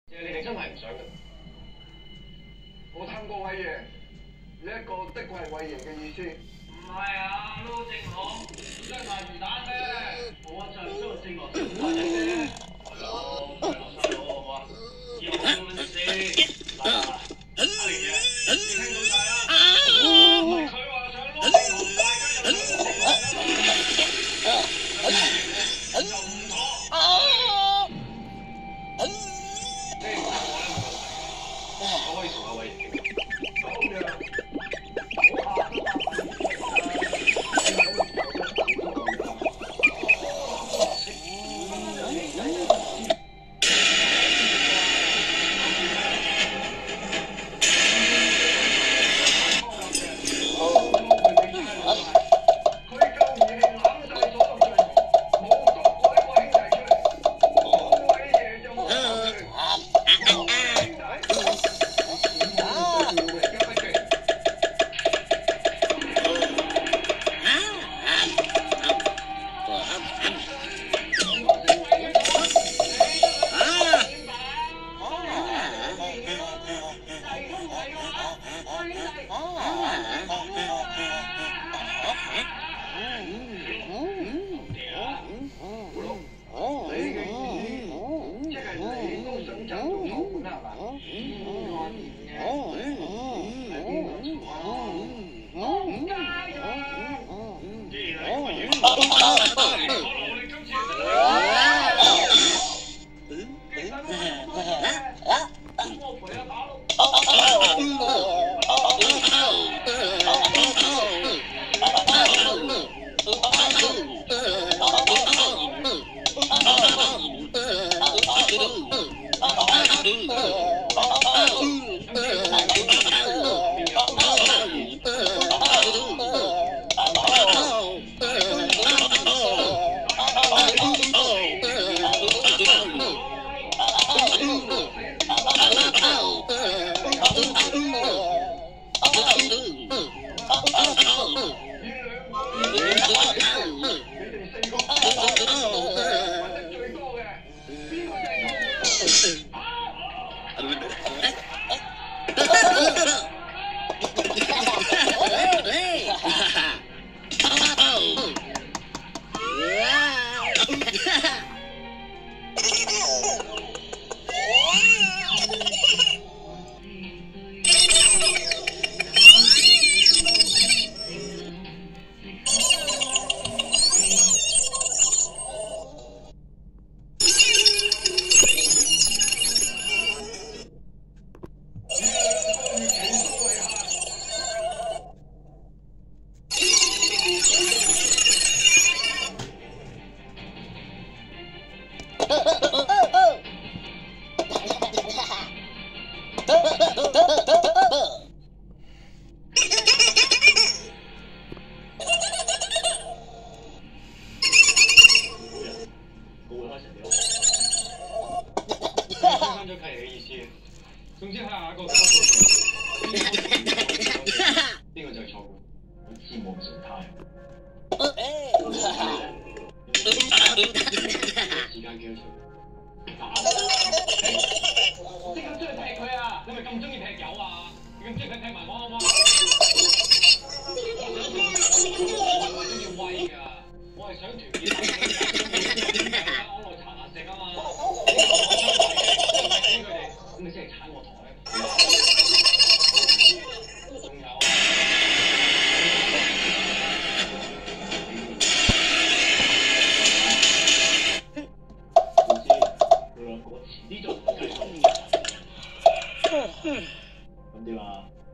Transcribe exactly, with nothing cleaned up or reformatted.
你哋真係唔想嘅。 我探過偉爺，呢一個的確係偉爺嘅意思。 唔係啊，撈正我唔得賣魚蛋咩？我就係做正我先賣嘅啫。係咯，係咯，細佬好唔好啊？以後咁樣先。嗱，阿爺，你聽到晒啦？唔係佢話想撈正我，大家又撈正我，就唔妥。你唔係我咧冇問題，我可以同阿偉爺傾。咁樣。總之係下一個交數，呢個就係錯誤，自我形態。時間幾多秒？即刻出去劈佢啊！你咪咁中意劈友啊？你咁中意佢劈埋我好唔好？我係中意威㗎，我係想團結大家，大家安樂茶飯食啊嘛。咁你先係踩我台。仲有啊！唔知佢兩個遲啲就唔計數。咁點啊？